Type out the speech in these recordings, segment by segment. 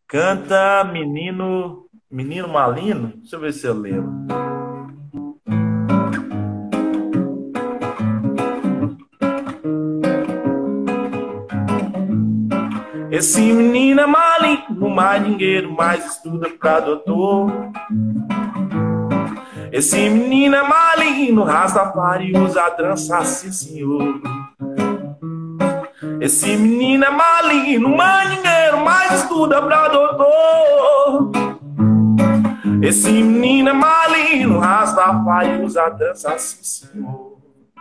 Canta menino, menino malino. Deixa eu ver se eu lembro. Esse menino é malino, mais ninguém mais estuda pra doutor. Esse menino é malino, Rastafari usa trança, sim senhor. Esse menino é malino, mandingueiro, mas estuda pra doutor. Esse menino é malino, Rastafari usa dança, assim, senhor.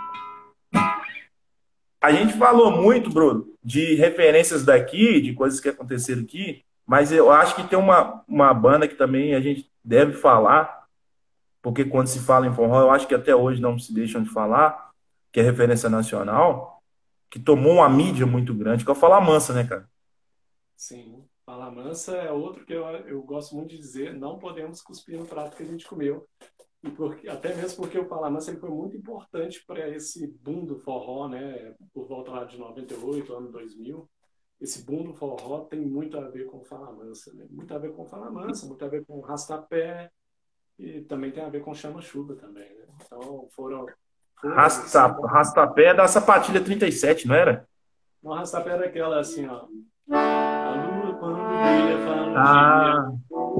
A gente falou muito, Bruno, de referências daqui, de coisas que aconteceram aqui, mas eu acho que tem uma banda que também a gente deve falar, porque quando se fala em forró, eu acho que até hoje não se deixam de falar, que é referência nacional, que tomou uma mídia muito grande, que é o Fala Mansa, né, cara? Sim, Fala Mansa é outro que eu gosto muito de dizer, não podemos cuspir no prato que a gente comeu. E até mesmo porque o Fala Mansa ele foi muito importante para esse boom do forró, né? Por volta lá de 98, ano 2000. Esse boom do forró tem muito a ver com o Fala Mansa, né? Muito a ver com o Fala Mansa, muito a ver com o Rastapé e também tem a ver com Chama-Chuva também, né? Então foram assim, Rastapé é da Sapatilha 37, não era? o Rastapé era aquela assim, ó. A lua quando brilha fala um dia. Ah,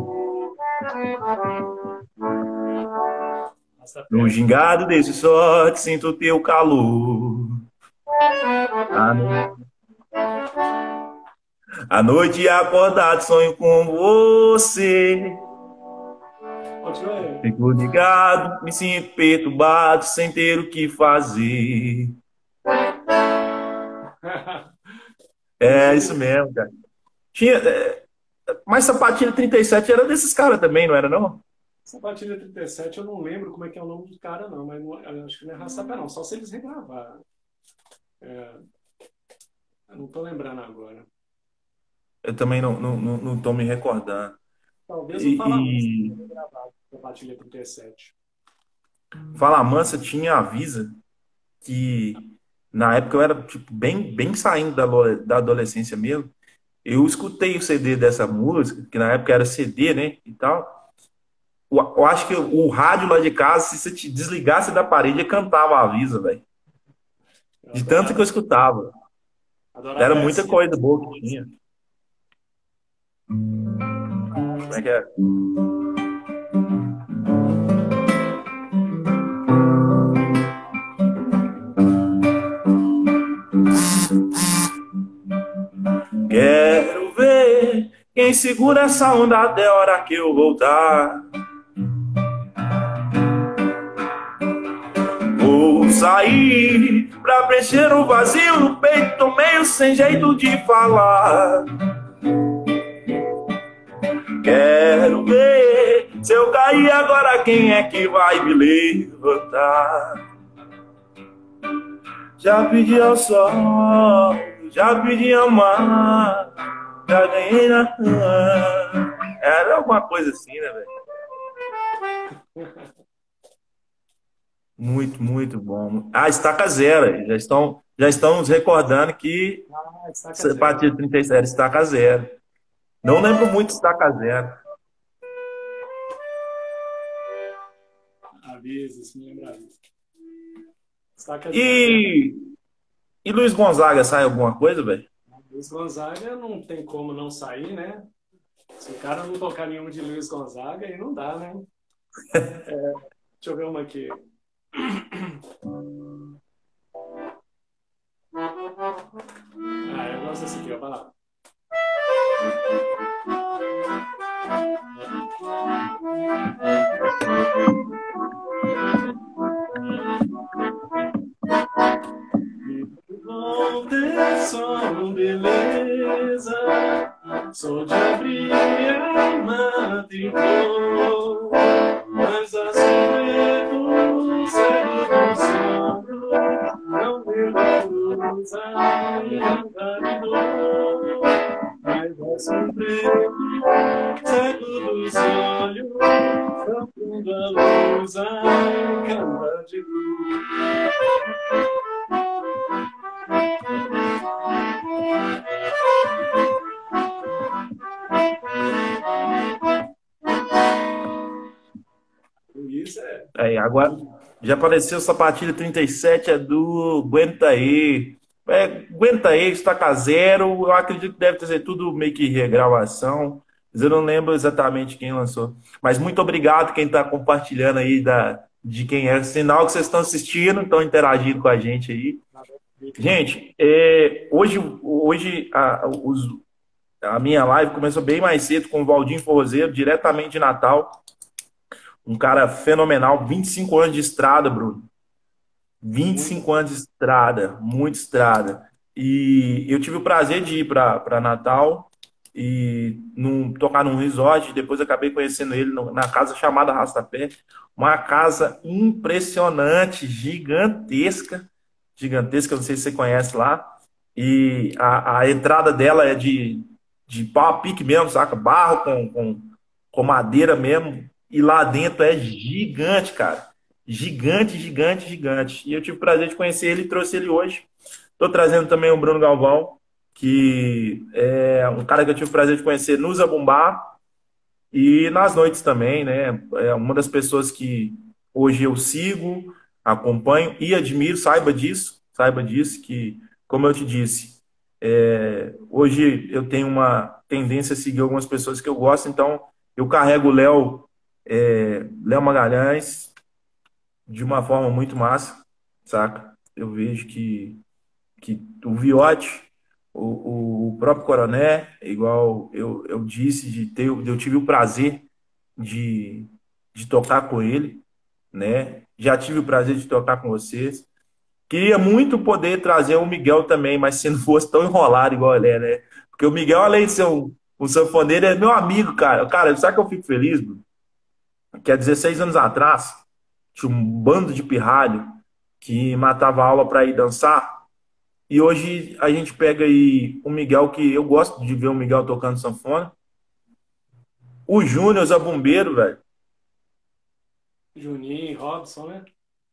no Rastapé. gingado desse sorte, sinto o teu calor. À no- à noite acordado, sonho com você. Continua Fico ligado, me sinto perturbado, sem ter o que fazer. Isso É isso aí. mesmo, cara. Mas Sapatilha 37 era desses caras também, não era, não? Sapatilha 37, eu não lembro como é que é o nome do cara, não, mas eu acho que não é Rastapé, não. Só se eles regravaram. É, eu não tô lembrando agora. Eu também não tô me recordando. Talvez o Fala Mansa E tenha regravado Sapatilha 37. Fala Mansa tinha a Visa, que na época eu era tipo, bem saindo da adolescência mesmo. Eu escutei o CD dessa música, que na época era CD, né? E tal. Eu acho que o rádio lá de casa, se você te desligasse da parede, cantava a Avisa, velho. Eu De tanto que eu adorava, escutava. Era adorava muita essa e a coisa música boa que Rosa. tinha. Como é que é? Quero ver quem segura essa onda até a hora que eu voltar. Vou sair pra preencher o vazio no peito, tô meio sem jeito de falar. Quero ver se eu cair agora, quem é que vai me levantar? Já pedi ao sol, já pedi ao mar, já ganhei na cama. Era alguma coisa assim, né, velho? Muito bom. Ah, estaca zero. Já estão nos recordando que Ah, Estaca a Zero. partir de 37 estaca zero. Não lembro muito de estaca zero. Avisa, se me lembra avisa. Estaca Zero, verdade. E, e Luiz Gonzaga sai alguma coisa, velho? Luiz Gonzaga não tem como não sair, né? Se o cara não tocar nenhum de Luiz Gonzaga, aí não dá, né? Deixa eu ver uma aqui. Ah, eu gosto dessa aqui, ó. Vai lá. Bom ter som, beleza. Sou de abrir a matricou, mas a medo cego do sono não deu luz ainda me dou. Mas a sombreiro cego dos olhos, profundo a luz ainda de luz. Aí, agora já apareceu Sapatilha 37, é do Aguenta aí. Aguenta aí, Estaca Zero. Eu acredito que deve ter sido tudo meio que regravação. Mas eu não lembro exatamente quem lançou. Mas muito obrigado quem está compartilhando aí de quem é. Sinal que vocês estão assistindo, estão interagindo com a gente aí. Gente, hoje a minha live começou bem mais cedo com o Valdinho Forrozeiro, diretamente de Natal. Um cara fenomenal, 25 anos de estrada, Bruno. vinte e Muito cinco anos de estrada, muita estrada. E eu tive o prazer de ir para Natal e tocar num resort. Depois acabei conhecendo ele na casa chamada Rastapé. Uma casa impressionante, gigantesca. Gigantesca, não sei se você conhece lá. E a entrada dela é de pau a pique mesmo, saca? Barro com madeira mesmo. E lá dentro é gigante, cara. Gigante, gigante, gigante. E eu tive o prazer de conhecer ele e trouxe ele hoje. Estou trazendo também o Bruno Galvão, que é um cara que eu tive o prazer de conhecer no Zabumba e nas noites também, né? É uma das pessoas que hoje eu sigo, acompanho e admiro, saiba disso, que, como eu te disse, hoje eu tenho uma tendência a seguir algumas pessoas que eu gosto, então eu carrego o Léo Magalhães, de uma forma muito massa, saca? Eu vejo que o Viotti, o próprio Coroné, igual eu disse, eu tive o prazer de, de tocar com ele, né? Já tive o prazer de tocar com vocês. Queria muito poder trazer o Miguel também, mas se não fosse tão enrolado igual ele é, né? Porque o Miguel, além de ser um sanfoneiro, é meu amigo, cara. Cara, sabe que eu fico feliz, Bruno? Que há 16 anos atrás, tinha um bando de pirralho que matava a aula para ir dançar. E hoje a gente pega aí o Miguel, que eu gosto de ver o Miguel tocando sanfona. O Júnior, Zabumbeiro, velho. Juninho, Robson, né?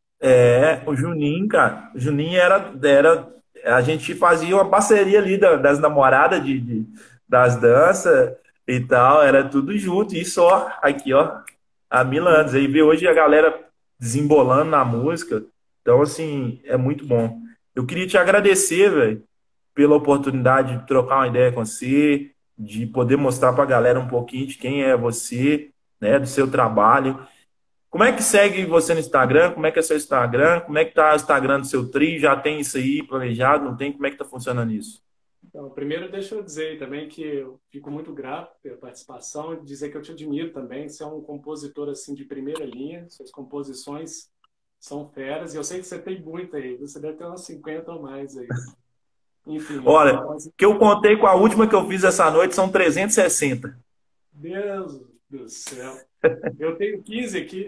O Juninho, cara. O Juninho era. A gente fazia uma parceria ali das namoradas das danças e tal. Era tudo junto. E só aqui, ó, há mil anos. Aí vê hoje a galera desembolando na música. Então, assim, é muito bom. Eu queria te agradecer, velho, pela oportunidade de trocar uma ideia com você, de poder mostrar para a galera um pouquinho de quem é você, né, do seu trabalho. Como é que segue você no Instagram? Como é que é seu Instagram? Como é que tá o Instagram do seu trio? Já tem isso aí planejado? Não tem? Como é que tá funcionando isso? Então, primeiro, deixa eu dizer aí também que eu fico muito grato pela participação e dizer que eu te admiro também. Você é um compositor assim de primeira linha, suas composições são feras e eu sei que você tem muita aí, você deve ter umas 50 ou mais aí. Enfim, Olha, mas, que eu contei com a última que eu fiz essa noite são 360. Deus do céu, eu tenho 15 aqui,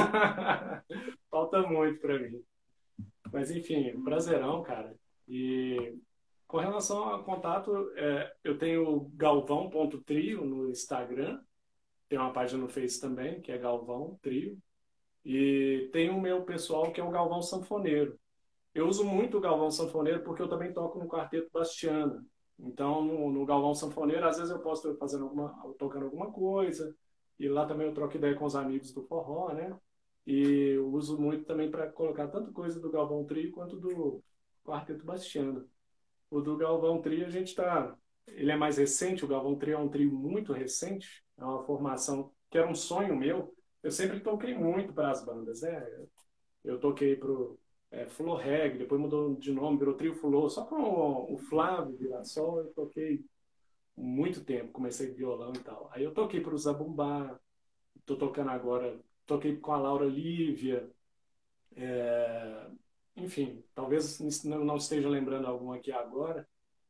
falta muito para mim. Mas enfim, um prazerão, cara. E com relação ao contato, eu tenho galvão.trio no Instagram, tem uma página no Face também, que é Galvão Trio, e tem o meu pessoal, que é o Galvão Sanfoneiro. Eu uso muito o Galvão Sanfoneiro porque eu também toco no Quarteto Bastiana. Então, no Galvão Sanfoneiro, às vezes eu posso estar tocando alguma coisa, e lá também eu troco ideia com os amigos do forró, né? E eu uso muito também para colocar tanto coisa do Galvão Trio quanto do Quarteto Bastiana. O do Galvão Trio, a gente está. Ele é mais recente, o Galvão Trio é um trio muito recente, é uma formação que era um sonho meu. Eu sempre toquei muito para as bandas, né? Eu toquei para o Flor Reg, depois mudou de nome, virou Trio Fulô. Só com o Flávio Virassol eu toquei muito tempo, comecei violão e tal. Aí eu toquei para o Zabumba, estou tocando agora, toquei com a Laura Lívia, é, enfim, talvez não esteja lembrando algum aqui agora.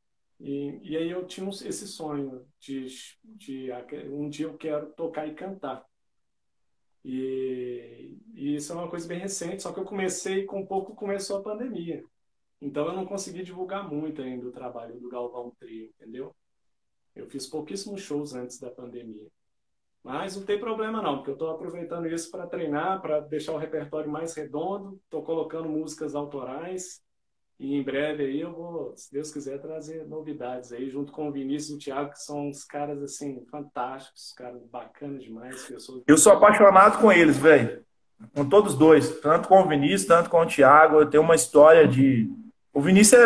E aí eu tinha esse sonho de um dia eu quero tocar e cantar. E isso é uma coisa bem recente, só que eu comecei com pouco começou a pandemia. Então eu não consegui divulgar muito ainda o trabalho do Galvão Trio, entendeu? Eu fiz pouquíssimos shows antes da pandemia. Mas não tem problema não, porque eu estou aproveitando isso para treinar, para deixar o repertório mais redondo, estou colocando músicas autorais e em breve aí eu vou, se Deus quiser, trazer novidades aí, junto com o Vinícius e o Thiago, que são uns caras assim fantásticos, caras bacanas demais, pessoas. Eu sou apaixonado com eles, velho. Com todos dois, tanto com o Vinícius, tanto com o Thiago. Eu tenho uma história de. O Vinícius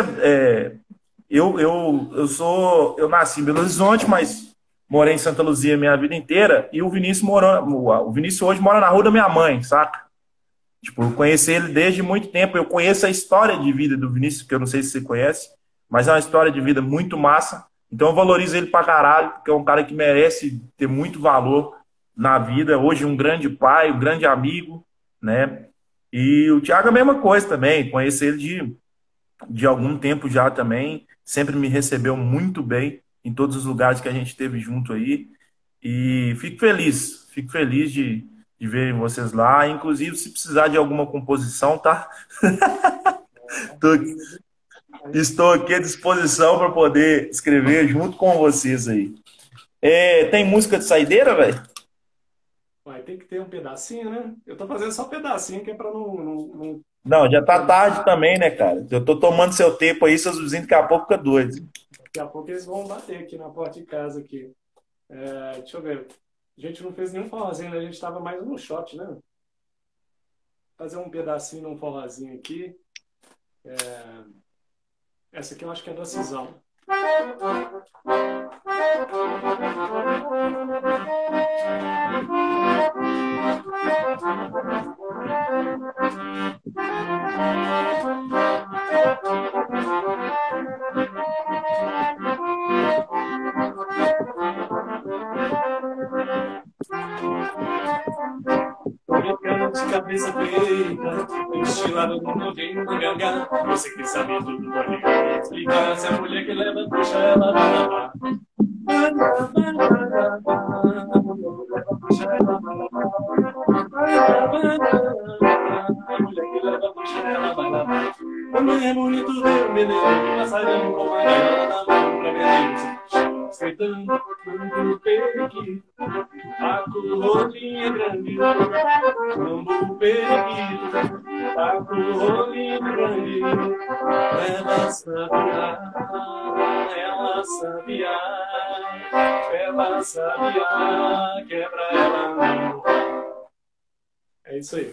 eu nasci em Belo Horizonte, mas morei em Santa Luzia minha vida inteira. E o Vinícius hoje mora na rua da minha mãe, saca? Tipo, eu conheci ele desde muito tempo. Eu conheço a história de vida do Vinícius, que eu não sei se você conhece, mas é uma história de vida muito massa. Então eu valorizo ele pra caralho, porque é um cara que merece ter muito valor na vida. Hoje um grande pai, um grande amigo, né? E o Thiago é a mesma coisa também. Conheci ele de algum tempo já também. Sempre me recebeu muito bem em todos os lugares que a gente esteve junto aí. E fico feliz de ver vocês lá. Inclusive, se precisar de alguma composição, tá? Tô- Estou aqui à disposição para poder escrever junto com vocês aí. Tem música de saideira, velho? Vai ter que ter um pedacinho, né? Eu tô fazendo só um pedacinho, que é pra não Não, já tá tarde cansar. também, né, cara? Eu tô tomando seu tempo aí, seus vizinhos daqui a pouco ficam doidos. Daqui a pouco eles vão bater aqui na porta de casa aqui. Deixa eu ver. A gente não fez nenhum forrozinho, né? A gente tava mais no shot, né? Fazer um pedacinho num forrozinho aqui. Essa aqui eu acho que é da Cisão. Brincando de cabeça feita, estilado no novinho no gangá. Você que sabe tudo, pode explicar. Se a mulher que leva, puxa ela, vai lavar. Puxa ela, vai lavar. A mulher que leva, puxa ela, vai lavar. Também é bonito ver um menino, passarinho com a gaiola na mão pra ver escritando no periquito, a rolinha grande, no periquito, a rolinha grande, ela sabia, quebra ela no. É isso aí.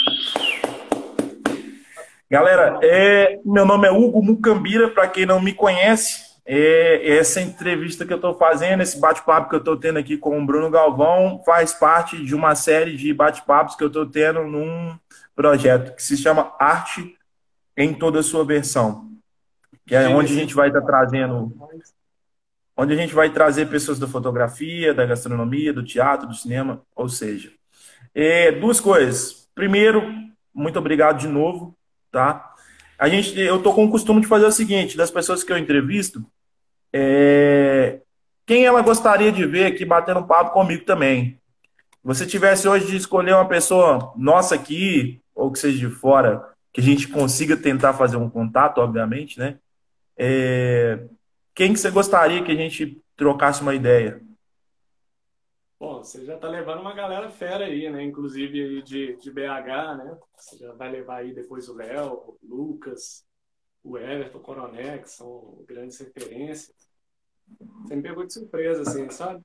Galera, meu nome é Hugo Mucambira, para quem não me conhece. Essa entrevista que eu estou fazendo, esse bate-papo que eu estou tendo aqui com o Bruno Galvão, faz parte de uma série de bate-papos que eu estou tendo num projeto que se chama Arte em Toda a Sua Versão, que é onde a gente vai estar trazendo, onde a gente vai trazer pessoas da fotografia, da gastronomia, do teatro, do cinema, ou seja, duas coisas. Primeiro, muito obrigado de novo, tá? Eu tô com o costume de fazer o seguinte, das pessoas que eu entrevisto, quem ela gostaria de ver aqui batendo um papo comigo também. Se você tivesse hoje de escolher uma pessoa nossa aqui, ou que seja de fora, que a gente consiga tentar fazer um contato, obviamente, né? Quem que você gostaria que a gente trocasse uma ideia? Bom, você já tá levando uma galera fera aí, né? Inclusive aí de BH, né? Você já vai levar aí depois o Léo, o Lucas, o Everton, o Coroné, que são grandes referências. Você me pegou de surpresa, assim, sabe?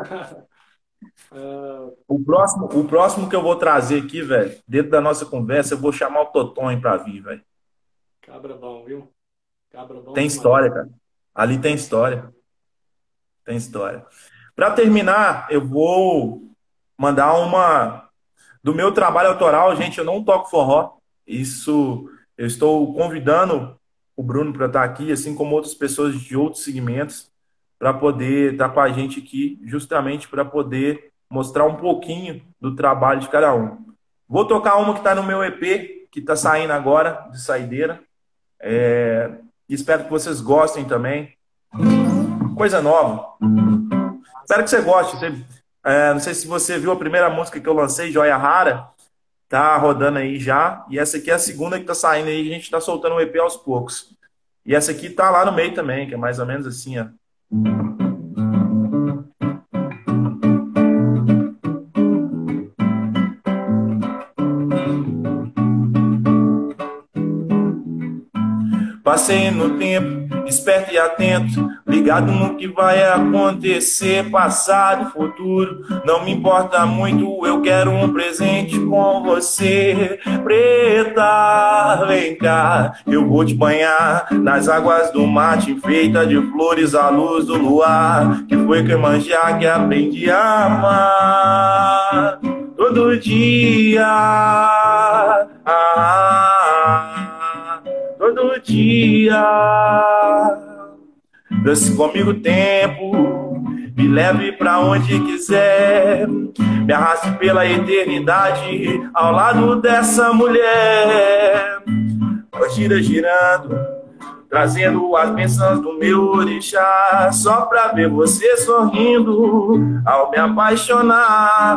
O próximo que eu vou trazer aqui, velho, dentro da nossa conversa, eu vou chamar o Totonho pra vir, velho. Cabra bom, viu? Cabra bom Tem demais. história, cara. Ali tem história. Tem história. Para terminar, eu vou mandar uma do meu trabalho autoral, gente. Eu não toco forró. Isso, eu estou convidando o Bruno para estar aqui, assim como outras pessoas de outros segmentos, para poder estar com a gente aqui, justamente para poder mostrar um pouquinho do trabalho de cada um. Vou tocar uma que está no meu EP, que está saindo agora, de saideira. Espero que vocês gostem também. Coisa nova. Espero que você goste. Não sei se você viu a primeira música que eu lancei, Joia Rara, tá rodando aí já. E essa aqui é a segunda que tá saindo aí. A gente tá soltando o EP aos poucos. E essa aqui tá lá no meio também, que é mais ou menos assim, ó. Passei no tempo esperto e atento, ligado no que vai acontecer, passado e futuro. Não me importa muito, eu quero um presente com você. Preta, vem cá, eu vou te banhar nas águas do mar, te enfeita de flores à luz do luar, que foi que manjar que aprendi a amar todo dia. Todo dia. Dance comigo tempo, me leve pra onde quiser, me arraste pela eternidade ao lado dessa mulher. Gira girando, trazendo as bênçãos do meu orixá, só pra ver você sorrindo ao me apaixonar.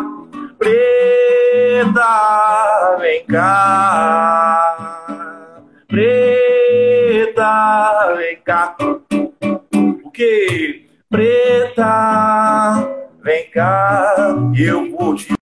Preta, vem cá. Preta, vem cá. O que? Preta, vem cá. Eu vou te